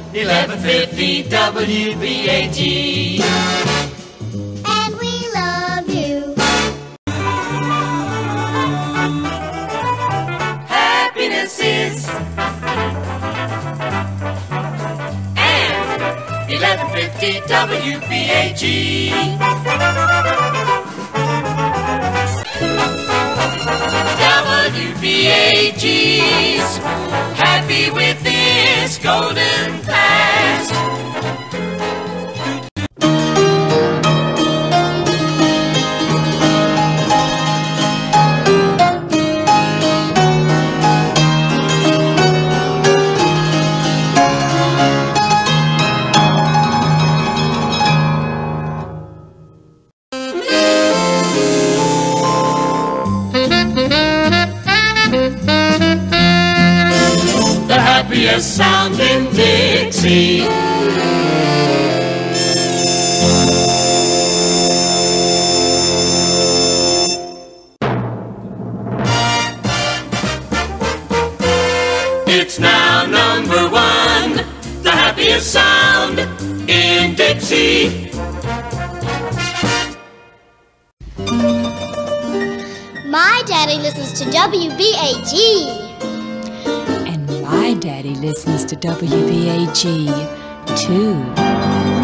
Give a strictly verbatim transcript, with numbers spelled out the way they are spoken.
eleven fifty W B A G. And we love you. Happiness is and eleven fifty W B A G. W B A G's happy with this golden past. Happiest sound in Dixie. It's now number one, the happiest sound in Dixie. My daddy listens to W B A G. My daddy listens to W B A G too.